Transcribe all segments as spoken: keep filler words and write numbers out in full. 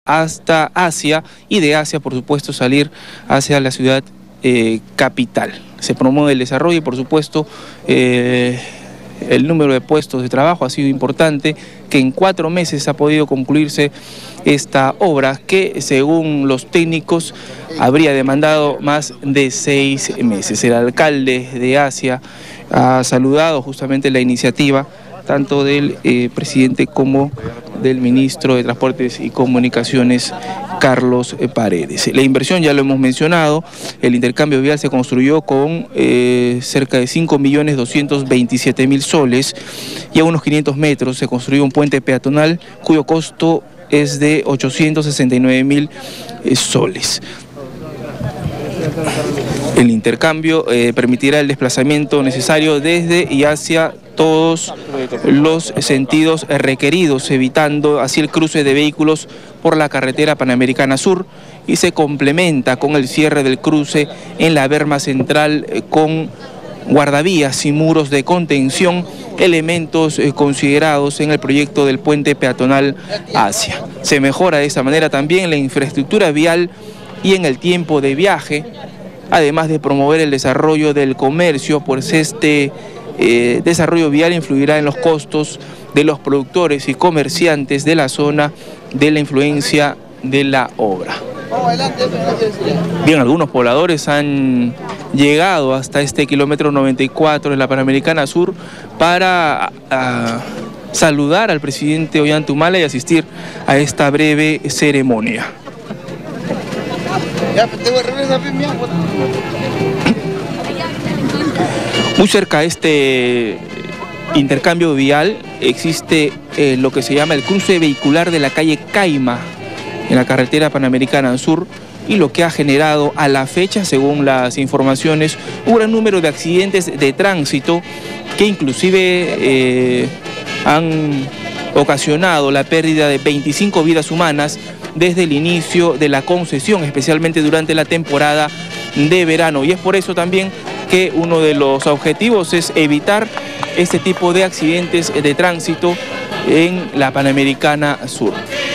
hasta Asia y de Asia, por supuesto, salir hacia la ciudad eh, capital. Se promueve el desarrollo y, por supuesto, eh, el número de puestos de trabajo ha sido importante, que en cuatro meses ha podido concluirse esta obra que, según los técnicos, habría demandado más de seis meses. El alcalde de Asia ha saludado justamente la iniciativa tanto del eh, presidente como del ministro de Transportes y Comunicaciones, Carlos Paredes. La inversión ya lo hemos mencionado, el intercambio vial se construyó con eh, cerca de cinco millones doscientos veintisiete mil soles y a unos quinientos metros se construyó un puente peatonal cuyo costo es de ochocientos sesenta y nueve mil eh, soles. El intercambio eh, permitirá el desplazamiento necesario desde y hacia todos los sentidos requeridos, evitando así el cruce de vehículos por la carretera Panamericana Sur, y se complementa con el cierre del cruce en la berma central eh, con guardavías y muros de contención, elementos eh, considerados en el proyecto del puente peatonal Asia. Se mejora de esa manera también la infraestructura vial y en el tiempo de viaje, además de promover el desarrollo del comercio, pues este eh, desarrollo vial influirá en los costos de los productores y comerciantes de la zona de la influencia de la obra. Bien, algunos pobladores han llegado hasta este kilómetro noventa y cuatro de la Panamericana Sur para a, saludar al presidente Ollanta Humala y asistir a esta breve ceremonia. Muy cerca de este intercambio vial existe eh, lo que se llama el cruce vehicular de la calle Caima en la carretera Panamericana Sur, y lo que ha generado a la fecha, según las informaciones, un gran número de accidentes de tránsito que inclusive eh, han ocasionado la pérdida de veinticinco vidas humanas desde el inicio de la concesión, especialmente durante la temporada de verano. Y es por eso también que uno de los objetivos es evitar este tipo de accidentes de tránsito en la Panamericana Sur.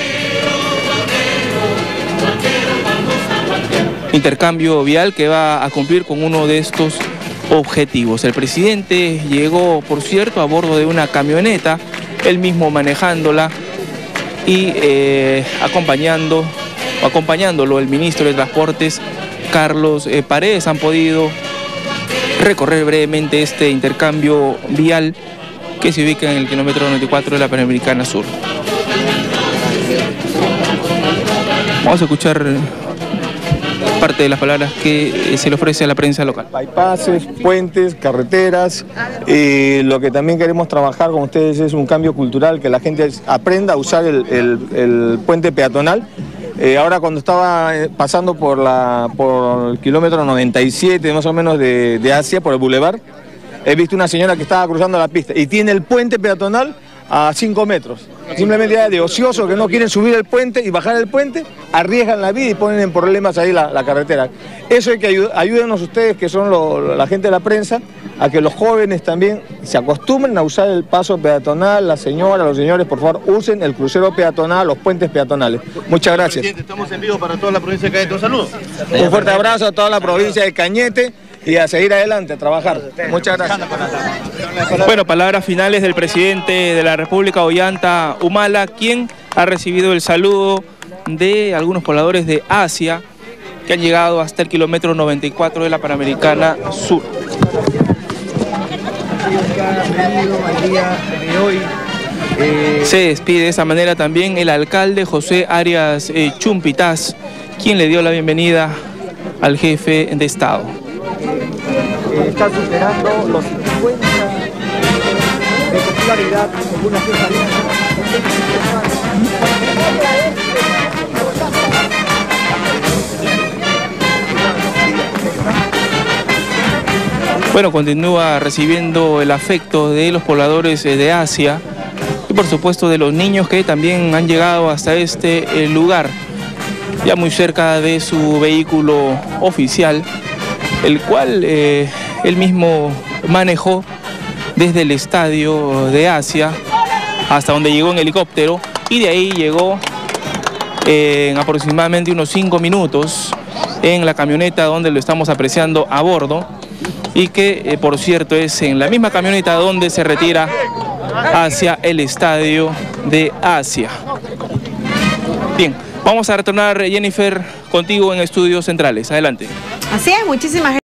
Intercambio vial que va a cumplir con uno de estos objetivos. El presidente llegó, por cierto, a bordo de una camioneta, él mismo manejándola, y eh, acompañando, acompañándolo el ministro de Transportes, Carlos eh, Paredes. Han podido recorrer brevemente este intercambio vial que se ubica en el kilómetro noventa y cuatro de la Panamericana Sur. Vamos a escuchar parte de las palabras que se le ofrece a la prensa local. Bypasses, puentes, carreteras, eh, lo que también queremos trabajar con ustedes es un cambio cultural, que la gente aprenda a usar el, el, el puente peatonal. Eh, ahora cuando estaba pasando por, la, por el kilómetro noventa y siete más o menos de, de Asia, por el bulevar, he visto una señora que estaba cruzando la pista y tiene el puente peatonal a cinco metros. Simplemente de ociosos que no quieren subir el puente y bajar el puente, arriesgan la vida y ponen en problemas ahí la, la carretera. Eso hay que ayudar, ayúdenos ustedes, que son lo, la gente de la prensa, a que los jóvenes también se acostumbren a usar el paso peatonal. La señora, los señores, por favor, usen el crucero peatonal, los puentes peatonales. Muchas gracias. Presidente, estamos en vivo para toda la provincia de Cañete. Un saludo. Un fuerte abrazo a toda la provincia de Cañete y a seguir adelante, a trabajar. Muchas gracias. Bueno, palabras finales del presidente de la República, Ollanta Humala, quien ha recibido el saludo de algunos pobladores de Asia que han llegado hasta el kilómetro noventa y cuatro de la Panamericana Sur. Se despide de esa manera también el alcalde José Arias eh, Chumpitaz, quien le dio la bienvenida al jefe de Estado. Está superando los cincuenta de popularidad en una fiesta. Bueno, continúa recibiendo el afecto de los pobladores de Asia y por supuesto de los niños que también han llegado hasta este lugar, ya muy cerca de su vehículo oficial, el cual eh, él mismo manejó desde el estadio de Asia hasta donde llegó en helicóptero, y de ahí llegó eh, en aproximadamente unos cinco minutos en la camioneta donde lo estamos apreciando a bordo y que, eh, por cierto, es en la misma camioneta donde se retira hacia el estadio de Asia. Bien, vamos a retornar, Jennifer, contigo en Estudios Centrales. Adelante. Así es, muchísimas gracias.